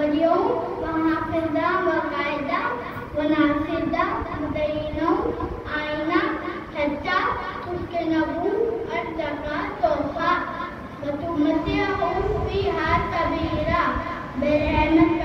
واليوم وحافظا وقائدا ونافذا مبينا آئنا حتى تسكنه أرضك طوفا وتمتعه فيها كبيرا برحمتك